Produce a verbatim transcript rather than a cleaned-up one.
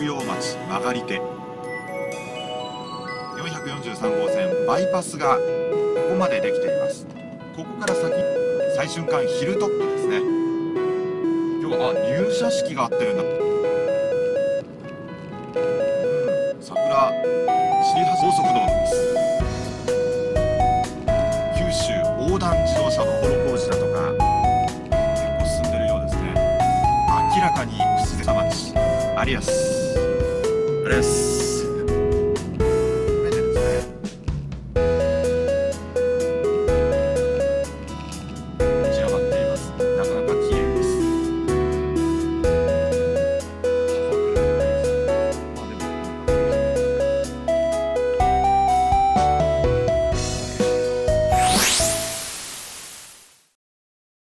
菊陽町曲がり手、よんひゃくよんじゅうさんごうせんバイパスがここまでできています。ここから先最瞬間ヒルトップですね。今日はあ入社式があってるんだ。うん桜尻橋高速道路です。九州横断自動車道道路工事だとか結構進んでるようですね。明らかに口でさ町ありやすありやす